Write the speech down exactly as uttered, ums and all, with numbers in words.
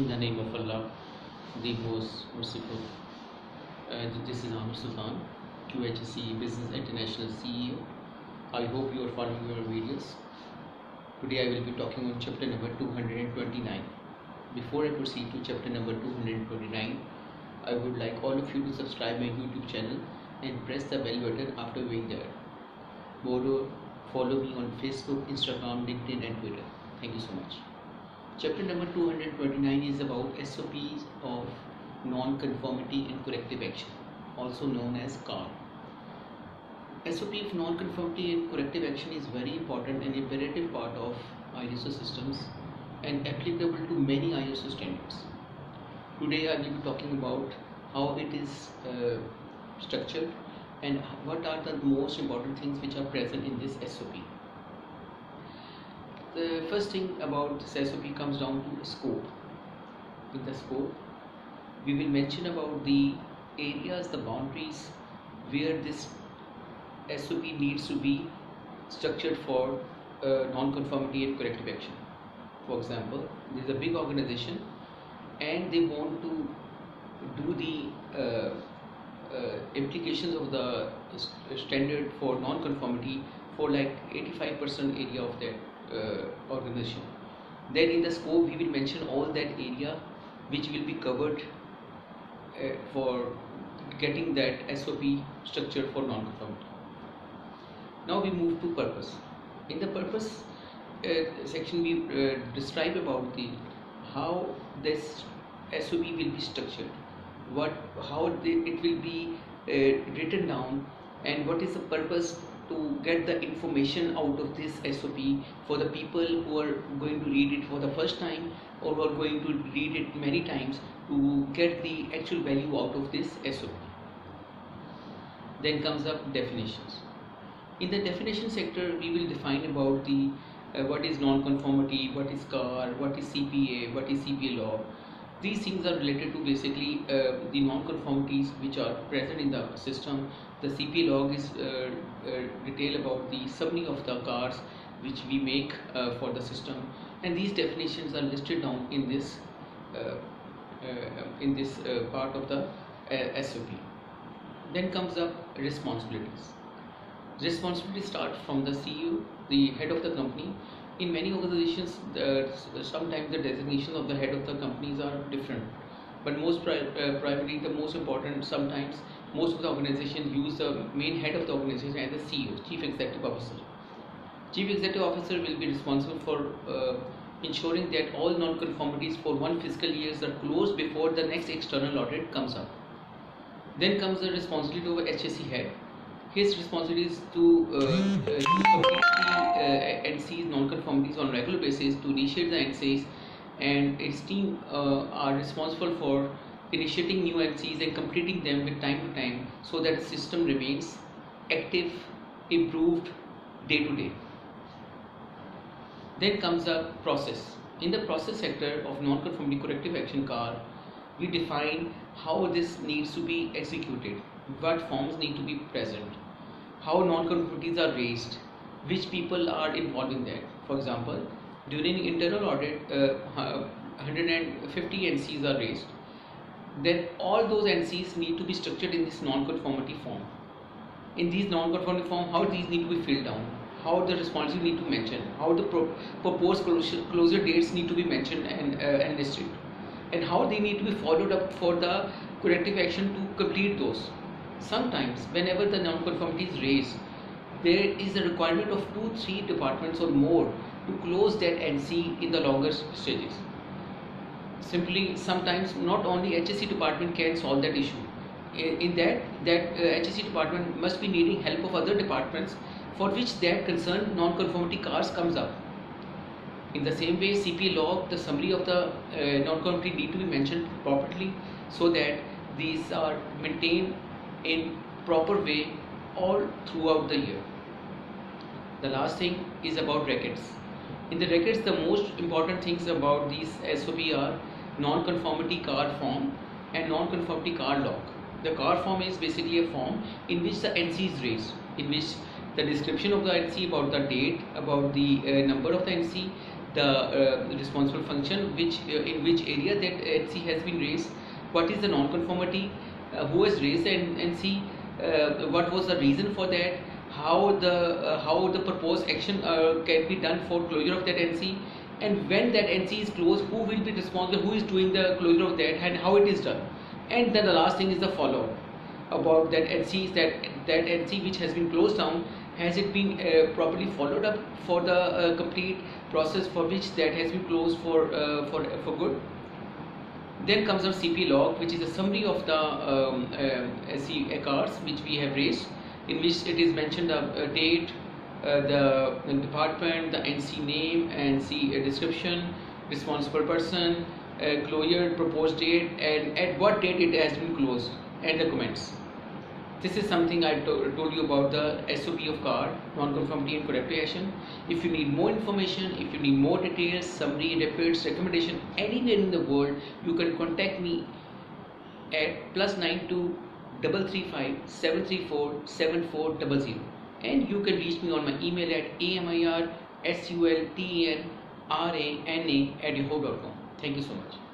In the name of Allah, the most merciful. Uh, this is Amir Sultan, Q H S C Business International C E O. I hope you are following your videos. Today I will be talking on chapter number two hundred twenty-nine. Before I proceed to chapter number two hundred twenty-nine, I would like all of you to subscribe my YouTube channel and press the bell button after being there. Moreover, follow me on Facebook, Instagram, LinkedIn and Twitter. Thank you so much. Chapter number two hundred twenty-nine is about S O Ps of non-conformity and corrective action, also known as C A R. S O P of non-conformity and corrective action is very important and imperative part of I S O systems and applicable to many I S O standards. Today I will be talking about how it is uh, structured and what are the most important things which are present in this S O P. The first thing about this S O P comes down to scope. In the scope, we will mention about the areas, the boundaries where this S O P needs to be structured for uh, non-conformity and corrective action. For example, there is a big organization and they want to do the uh, uh, implications of the standard for non-conformity for like eighty-five percent area of that uh, organization. Then in the scope we will mention all that area which will be covered uh, for getting that S O P structure for non-conformity. Now we move to purpose. In the purpose uh, section we uh, describe about the how this S O P will be structured, what how they, it will be uh, written down, and what is the purpose to get the information out of this S O P for the people who are going to read it for the first time or who are going to read it many times to get the actual value out of this S O P. Then comes up definitions. In the definition sector, we will define about the uh, what is non-conformity, what is C A R, what is C P A, what is C P A law. These things are related to basically uh, the non-conformities which are present in the system. The C P A log is uh, uh, detail about the summary of the C A Rs which we make uh, for the system, and these definitions are listed down in this uh, uh, in this uh, part of the uh, S O P. Then comes up responsibilities. Responsibilities start from the C E O, the head of the company. In many organizations, uh, sometimes the designation of the head of the companies are different, but most pri uh, primarily the most important, sometimes most of the organizations use the main head of the organization as the C E O, Chief Executive Officer. Chief Executive Officer will be responsible for uh, ensuring that all non-conformities for one fiscal year are closed before the next external audit comes up. Then comes the responsibility of H S C head. His responsibility is to uh, uh, complete the uh, N Cs non-conformities on regular basis, to initiate the N Cs, and its team uh, are responsible for initiating new N Cs and completing them with time to time so that the system remains active, improved day to day. Then comes the process. In the process sector of non-conformity corrective action C A R, we define how this needs to be executed, what forms need to be present, how non-conformities are raised, which people are involved in that. For example, during internal audit, uh, one hundred fifty N Cs are raised. Then all those N Cs need to be structured in this non-conformity form. In these non-conformity form, how these need to be filled down, how the responsibility need to mention, how the pro proposed closure, closure dates need to be mentioned and, uh, and listed, and how they need to be followed up for the corrective action to complete those. Sometimes whenever the non-conformity is raised, there is a requirement of two, three departments or more to close that N C in the longer stages. Simply, sometimes not only H S C department can solve that issue. In that, that uh, H S C department must be needing help of other departments for which that concerned non-conformity C A Rs comes up. In the same way, C P A log, the summary of the uh, non-conformity need to be mentioned properly so that these are maintained in proper way all throughout the year. The last thing is about records. In the records, the most important things about these S O P are non-conformity C A R form and non-conformity C A R log. The C A R form is basically a form in which the N C is raised, in which the description of the N C, about the date, about the uh, number of the N C, the uh, responsible function, which uh, in which area that N C has been raised, what is the non-conformity, uh, who has raised the N C, uh, what was the reason for that, how the uh, how the proposed action uh, can be done for closure of that N C, and when that N C is closed, who will be responsible, who is doing the closure of that, and how it is done. And then the last thing is the follow-up about that N C, that that N C which has been closed down, has it been uh, properly followed up for the uh, complete process for which that has been closed for uh, for for good. Then comes our C P log, which is a summary of the um, uh, S C cards which we have raised, in which it is mentioned the uh, date, uh, the, the department, the N C name, N C uh, description, responsible person, uh, closure proposed date, and at what date it has been closed, and the comments. This is something I to told you about the S O P of card, non-conformity and corrective action. If you need more information, if you need more details, summary, reports, recommendation, anywhere in the world, you can contact me at plus nine two double three five seven three four seven four zero zero, and you can reach me on my email at amir sultana at yahoo dot com. Thank you so much.